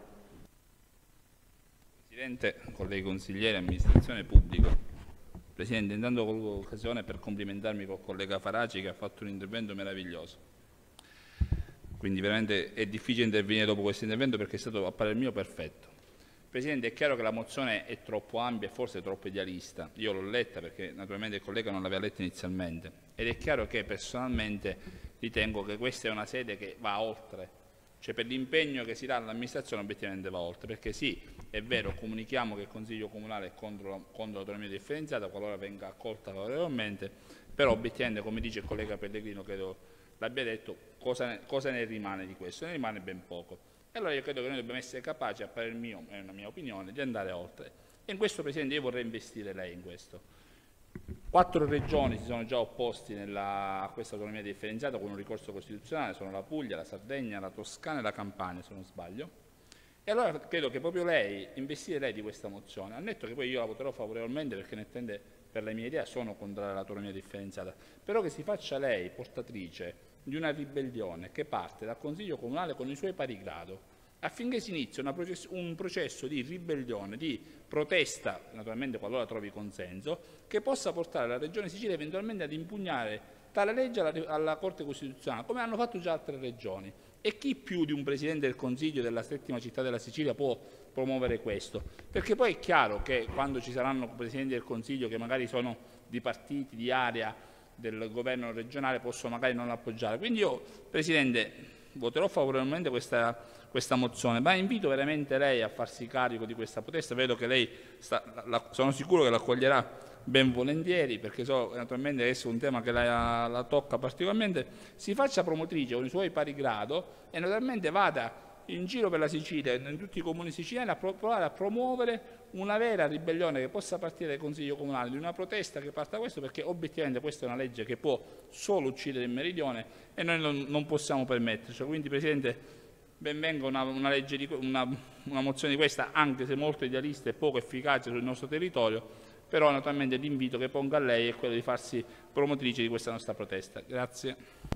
S14: Presidente, colleghi consiglieri, amministrazione pubblica. Presidente, intanto colgo l'occasione per complimentarmi col collega Faraci che ha fatto un intervento meraviglioso. Quindi veramente è difficile intervenire dopo questo intervento perché è stato, a parer mio, perfetto. Presidente, è chiaro che la mozione è troppo ampia e forse troppo idealista. Io l'ho letta perché naturalmente il collega non l'aveva letta inizialmente ed è chiaro che personalmente ritengo che questa è una sede che va oltre, cioè per l'impegno che si dà all'amministrazione obiettivamente va oltre, perché sì, è vero, comunichiamo che il Consiglio Comunale è contro, contro l'autonomia differenziata qualora venga accolta favorevolmente, però obiettivamente, come dice il collega Pellegrino, credo l'abbia detto, cosa ne, cosa ne rimane di questo? Ne rimane ben poco. E allora io credo che noi dobbiamo essere capaci, a parer mio, è una mia opinione, di andare oltre. E in questo, Presidente, io vorrei investire lei in questo. Quattro regioni si sono già opposti nella, a questa autonomia differenziata con un ricorso costituzionale, sono la Puglia, la Sardegna, la Toscana e la Campania, se non sbaglio. E allora credo che proprio lei, investire lei di questa mozione, al netto che poi io la voterò favorevolmente perché nettamente per la mia idea sono contraria all'autonomia differenziata, però che si faccia lei portatrice di una ribellione che parte dal Consiglio Comunale con i suoi pari grado, affinché si inizi una proces- un processo di ribellione, di protesta, naturalmente qualora trovi consenso, che possa portare la Regione Sicilia eventualmente ad impugnare tale legge alla, alla Corte Costituzionale, come hanno fatto già altre regioni. E chi più di un Presidente del Consiglio della settima città della Sicilia può promuovere questo? Perché poi è chiaro che quando ci saranno Presidenti del Consiglio che magari sono di partiti, di area del governo regionale, possono magari non appoggiare. Quindi io, Presidente, voterò favorevolmente questa, questa mozione, ma invito veramente lei a farsi carico di questa protesta. Vedo che lei, sta, la, sono sicuro che l'accoglierà ben volentieri, perché so naturalmente adesso è un tema che la, la tocca particolarmente. Si faccia promotrice con i suoi pari grado e naturalmente vada in giro per la Sicilia, in tutti i comuni siciliani, a provare a promuovere una vera ribellione che possa partire dal Consiglio Comunale, di una protesta che parta da questo, perché obiettivamente questa è una legge che può solo uccidere il Meridione e noi non, non possiamo permetterci. Quindi, Presidente, ben venga una, una, legge di, una, una mozione di questa, anche se molto idealista e poco efficace sul nostro territorio, però naturalmente l'invito che pongo a lei è quello di farsi promotrice di questa nostra protesta. Grazie.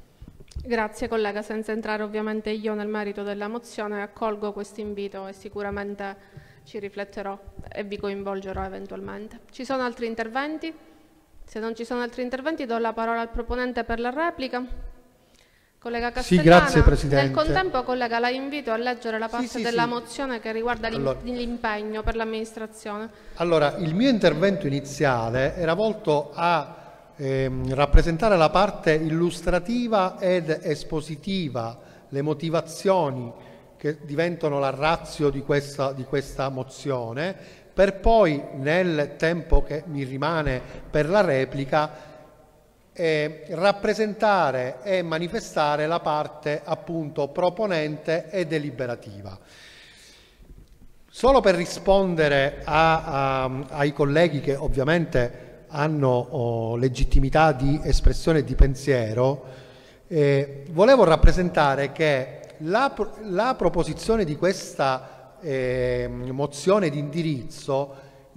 S1: Grazie collega, senza entrare ovviamente io nel merito della mozione, accolgo questo invito e sicuramente ci rifletterò e vi coinvolgerò eventualmente. Ci sono altri interventi? Se non ci sono altri interventi do la parola al proponente per la replica. Collega Castellana,
S6: sì, grazie, Presidente.
S1: Nel contempo collega la invito a leggere la parte
S6: sì, sì,
S1: della
S6: sì.
S1: mozione che riguarda
S6: allora,
S1: l'impegno per l'amministrazione.
S6: Allora, il mio intervento iniziale era volto a ehm, rappresentare la parte illustrativa ed espositiva, le motivazioni che diventano la ratio di questa, di questa mozione, per poi nel tempo che mi rimane per la replica eh, rappresentare e manifestare la parte appunto proponente e deliberativa. Solo per rispondere a, a, ai colleghi che ovviamente hanno oh, legittimità di espressione e di pensiero, eh, volevo rappresentare che la, la proposizione di questa eh, mozione di indirizzo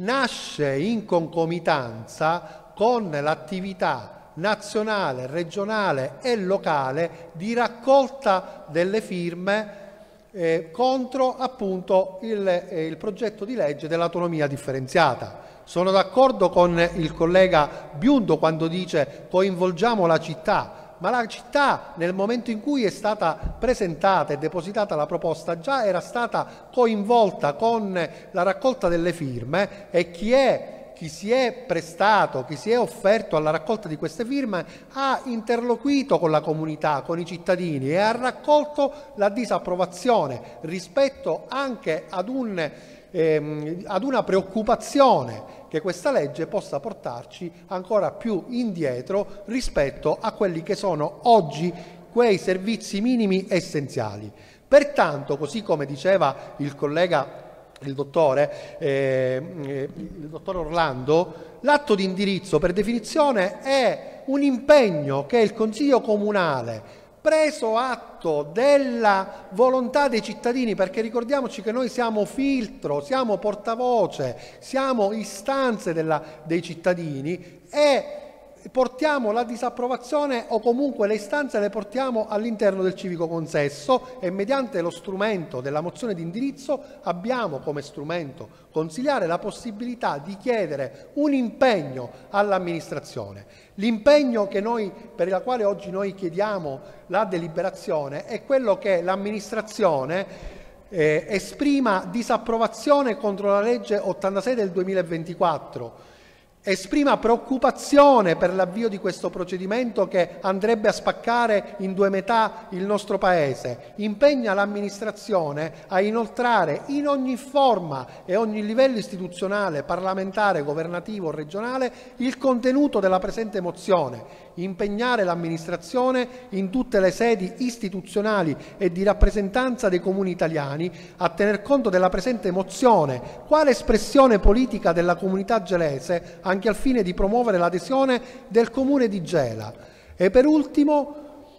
S6: nasce in concomitanza con l'attività nazionale, regionale e locale di raccolta delle firme eh, contro appunto il, eh, il progetto di legge dell'autonomia differenziata. Sono d'accordo con il collega Biondo quando dice coinvolgiamo la città, ma la città nel momento in cui è stata presentata e depositata la proposta già era stata coinvolta con la raccolta delle firme e chi è chi si è prestato, chi si è offerto alla raccolta di queste firme ha interloquito con la comunità, con i cittadini e ha raccolto la disapprovazione rispetto anche ad, un, ehm, ad una preoccupazione che questa legge possa portarci ancora più indietro rispetto a quelli che sono oggi quei servizi minimi essenziali. Pertanto, così come diceva il collega il dottore, eh, il dottor Orlando, l'atto di indirizzo per definizione è un impegno che il Consiglio Comunale, preso atto della volontà dei cittadini, perché ricordiamoci che noi siamo filtro, siamo portavoce, siamo istanze della, dei cittadini e portiamo la disapprovazione o comunque le istanze le portiamo all'interno del civico consesso e mediante lo strumento della mozione di indirizzo abbiamo come strumento consiliare la possibilità di chiedere un impegno all'amministrazione. L'impegno che noi, per il quale oggi noi chiediamo la deliberazione è quello che l'amministrazione eh, esprima disapprovazione contro la legge ottantasei del duemilaventiquattro, esprima preoccupazione per l'avvio di questo procedimento che andrebbe a spaccare in due metà il nostro Paese, impegna l'amministrazione a inoltrare in ogni forma e ogni livello istituzionale, parlamentare, governativo, regionale, il contenuto della presente mozione, impegnare l'amministrazione in tutte le sedi istituzionali e di rappresentanza dei comuni italiani a tener conto della presente mozione quale espressione politica della comunità gelese anche al fine di promuovere l'adesione del comune di Gela e per ultimo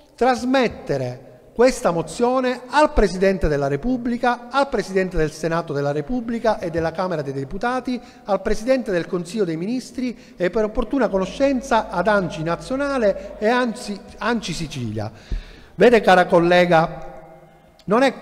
S6: trasmettere questa mozione al Presidente della Repubblica, al Presidente del Senato della Repubblica e della Camera dei Deputati, al Presidente del Consiglio dei Ministri e per opportuna conoscenza ad ANCI Nazionale e ANCI, ANCI Sicilia. Vede cara collega, non è,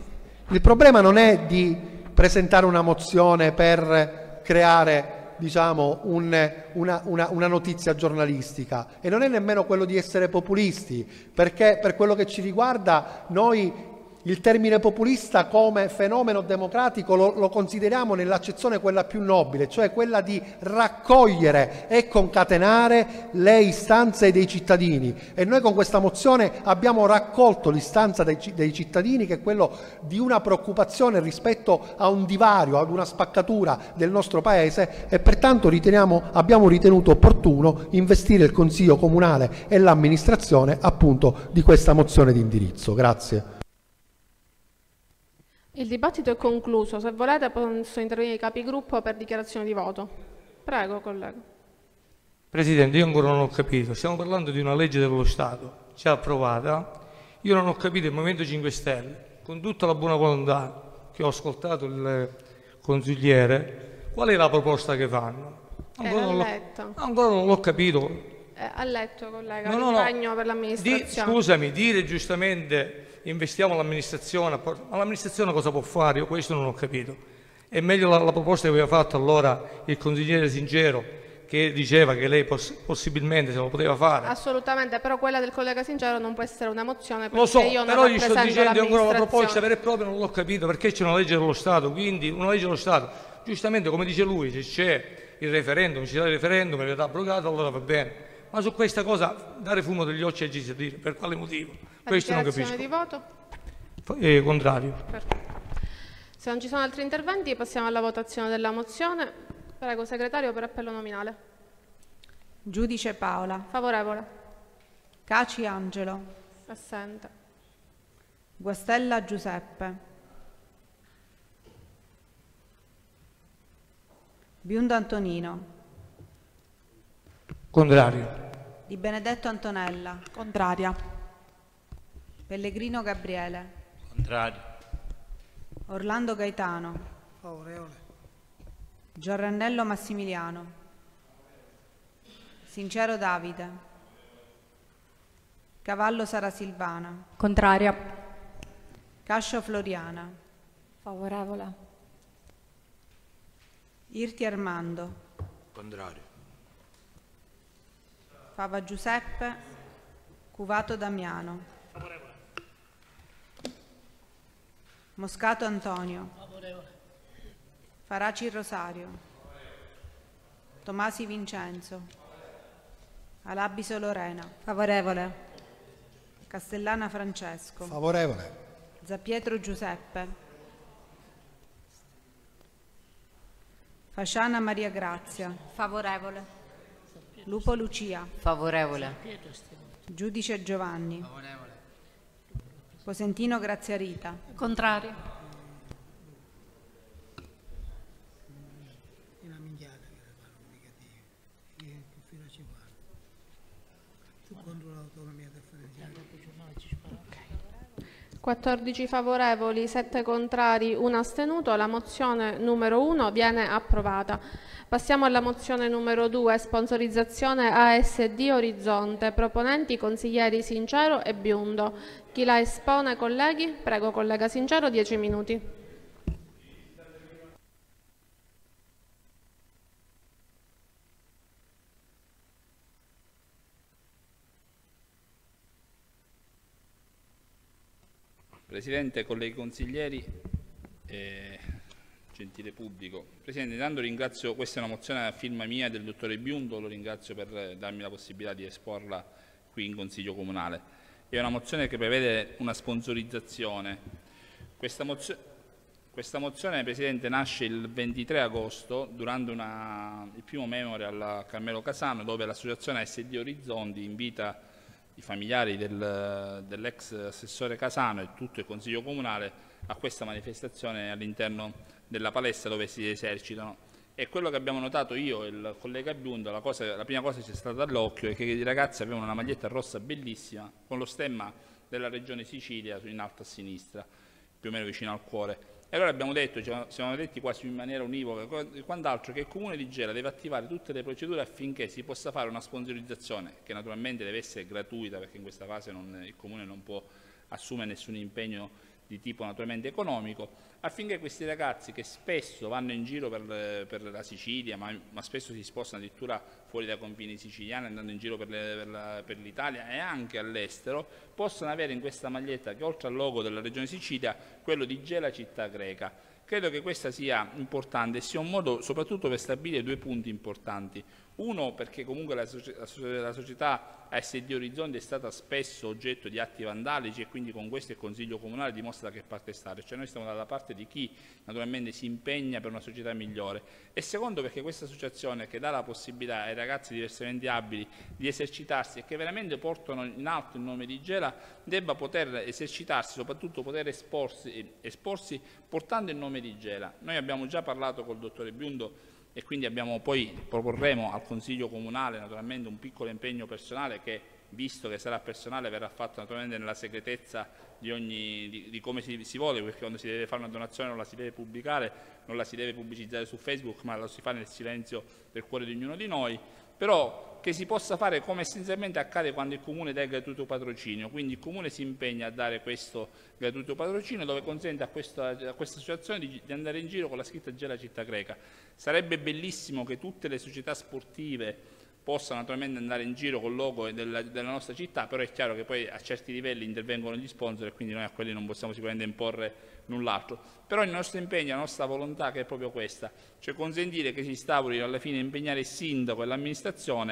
S6: il problema non è di presentare una mozione per creare diciamo, un, una, una, una notizia giornalistica e non è nemmeno quello di essere populisti, perché per quello che ci riguarda noi il termine populista come fenomeno democratico lo, lo consideriamo nell'accezione quella più nobile, cioè quella di raccogliere e concatenare le istanze dei cittadini e noi con questa mozione abbiamo raccolto l'istanza dei, dei cittadini che è quello di una preoccupazione rispetto a un divario, ad una spaccatura del nostro Paese e pertanto riteniamo, abbiamo ritenuto opportuno investire il Consiglio Comunale e l'amministrazione appunto di questa mozione di indirizzo. Grazie.
S1: Il dibattito è concluso. Se volete posso intervenire i capigruppo per dichiarazione di voto. Prego, collega.
S15: Presidente, io ancora non ho capito. Stiamo parlando di una legge dello Stato, già approvata. Io non ho capito il Movimento cinque Stelle, con tutta la buona volontà che ho ascoltato il consigliere, qual è la proposta che fanno? Ancora, non, l'ho, ancora non l'ho capito.
S1: Eh, ha letto, collega,
S15: no, no,
S1: l'impegno
S15: no.
S1: per l'amministrazione.
S15: Di, scusami, dire giustamente investiamo l'amministrazione, ma l'amministrazione cosa può fare? Io questo non ho capito. È meglio la, la proposta che aveva fatto allora il consigliere Sincero, che diceva che lei poss possibilmente se lo poteva fare.
S1: Assolutamente, però quella del collega Sincero non può essere una mozione perché
S15: lo so,
S1: io non
S15: però gli sto dicendo ancora la
S1: l'amministrazione.
S15: proposta vera e propria non l'ho capito perché c'è una legge dello Stato, quindi una legge dello Stato, giustamente come dice lui, se c'è il referendum, ci sarà il referendum, è abrogato, allora va bene. ma su questa cosa dare fumo degli occhi ai cittadini, per quale motivo?
S1: La
S15: Questo non
S1: dichiarazione
S15: capisco.
S1: di voto?
S15: Eh, contrario.
S1: Perfetto. Se non ci sono altri interventi passiamo alla votazione della mozione. Prego, segretario, per appello nominale.
S2: Giudice Paola.
S1: Favorevole.
S2: Caci Angelo.
S1: Assente.
S2: Guastella Giuseppe. Biondo Antonino.
S15: Contrario.
S2: Di Benedetto Antonella.
S16: Contraria.
S2: Pellegrino Gabriele.
S10: Contrario.
S2: Orlando Gaetano.
S7: Favorevole.
S2: Giorrannello Massimiliano. Sincero Davide. Cavallo Sara Silvana.
S11: Contraria.
S2: Cascio Floriana.
S16: Favorevole.
S2: Irti Armando.
S17: Contrario.
S2: Fava Giuseppe. Cuvato Damiano.
S12: Favorevole.
S2: Moscato Antonio.
S12: Favorevole.
S2: Faraci Rosario. Tomasi Vincenzo. Alabiso Lorena.
S5: Favorevole.
S2: Castellana Francesco.
S6: Favorevole.
S2: Zappietro Giuseppe. Fasciana Maria Grazia.
S9: Favorevole.
S2: Lupo Lucia.
S18: Favorevole.
S2: Giudice Giovanni.
S18: Favorevole.
S2: Cosentino Grazia Rita.
S4: Contrario.
S7: Una minchiata che le fanno negativi. Che fino a ci fanno. Tu contro l'autonomia differenziata.
S1: quattordici favorevoli, sette contrari, uno astenuto. La mozione numero uno viene approvata. Passiamo alla mozione numero due, sponsorizzazione A S D Orizzonte. Proponenti consiglieri Sincero e Biondo. Chi la espone, colleghi? Prego, collega Sincero, dieci minuti.
S14: Presidente, colleghi consiglieri, eh, gentile pubblico. Presidente, intanto ringrazio, questa è una mozione a firma mia del dottore Biondo, lo ringrazio per darmi la possibilità di esporla qui in Consiglio Comunale. È una mozione che prevede una sponsorizzazione. Questa, mozio questa mozione, Presidente, nasce il ventitré agosto durante una, il primo memorial a Carmelo Casano, dove l'associazione A S D Orizzonti invita i familiari del, dell'ex assessore Casano e tutto il Consiglio Comunale a questa manifestazione all'interno della palestra dove si esercitano. E quello che abbiamo notato io e il collega Biondo, la, cosa, la prima cosa che ci è stata all'occhio è che i ragazzi avevano una maglietta rossa bellissima con lo stemma della regione Sicilia in alto a sinistra, più o meno vicino al cuore. E allora abbiamo detto, ci siamo detti quasi in maniera univoca e quant'altro, che il Comune di Gela deve attivare tutte le procedure affinché si possa fare una sponsorizzazione, che naturalmente deve essere gratuita, perché in questa fase non, il Comune non può assumere nessun impegno di tipo naturalmente economico, affinché questi ragazzi che spesso vanno in giro per, per la Sicilia, ma, ma spesso si spostano addirittura fuori dai confini siciliani, andando in giro per, per, per l'Italia e anche all'estero, possano avere in questa maglietta, che oltre al logo della Regione Sicilia, quello di Gela Città Greca. Credo che questa sia importante e sia un modo soprattutto per stabilire due punti importanti. Uno, perché comunque la, la società A S D Orizzonti è stata spesso oggetto di atti vandalici e quindi con questo il Consiglio Comunale dimostra che parte stare, cioè noi stiamo dalla parte di chi naturalmente si impegna per una società migliore. E secondo, perché questa associazione che dà la possibilità ai ragazzi diversamente abili di esercitarsi e che veramente portano in alto il nome di Gela, debba poter esercitarsi, soprattutto poter esporsi, esporsi portando il nome di Gela. Noi abbiamo già parlato col dottore Biondo e quindi abbiamo, poi proporremo al Consiglio Comunale naturalmente un piccolo impegno personale che, visto che sarà personale, verrà fatto naturalmente nella segretezza di, ogni, di, di come si, si vuole, perché quando si deve fare una donazione non la si deve pubblicare, non la si deve pubblicizzare su Facebook, ma la si fa nel silenzio del cuore di ognuno di noi, però che si possa fare come essenzialmente accade quando il Comune dà il gratuito patrocinio, quindi il Comune si impegna a dare questo gratuito patrocinio dove consente a questa, a questa associazione di, di andare in giro con la scritta Gela Città Greca. Sarebbe bellissimo che tutte le società sportive possano naturalmente andare in giro col logo della, della nostra città, però è chiaro che poi a certi livelli intervengono gli sponsor e quindi noi a quelli non possiamo sicuramente imporre null'altro. Però il nostro impegno, la nostra volontà che è proprio questa, cioè consentire che si instauri alla fine, impegnare il sindaco e l'amministrazione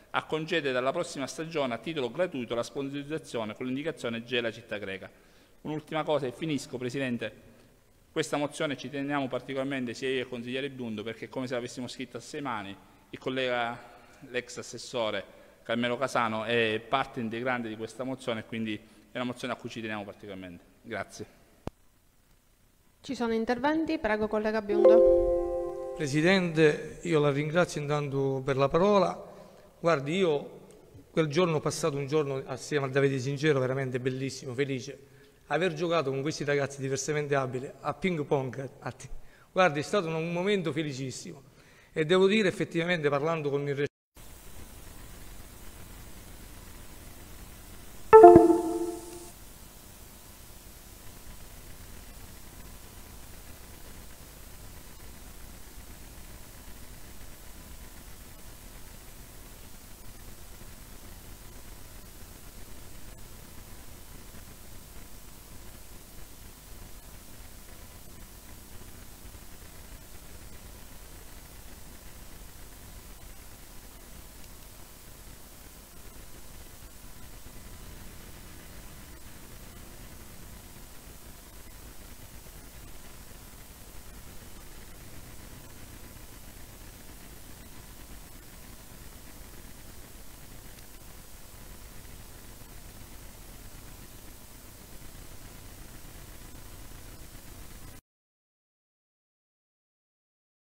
S14: a concedere dalla prossima stagione a titolo gratuito la sponsorizzazione con l'indicazione Gela Città Greca. Un'ultima cosa e finisco, Presidente. Questa mozione ci teniamo particolarmente sia io che il consigliere Biondo perché è come se l'avessimo scritta a sei mani. Il collega, l'ex assessore Carmelo Casano è parte integrante di questa mozione e quindi è una mozione a cui ci teniamo particolarmente. Grazie.
S1: Ci sono interventi? Prego, collega Biondo.
S15: Presidente, io la ringrazio intanto per la parola. Guardi, io quel giorno ho passato un giorno assieme a Davide Sincero veramente bellissimo, felice. Aver giocato con questi ragazzi diversamente abili a ping pong, guardi, è stato un momento felicissimo. E devo dire effettivamente, parlando con il